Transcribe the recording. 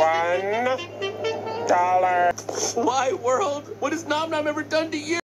$1. Why, world? What has Nom Nom ever done to you?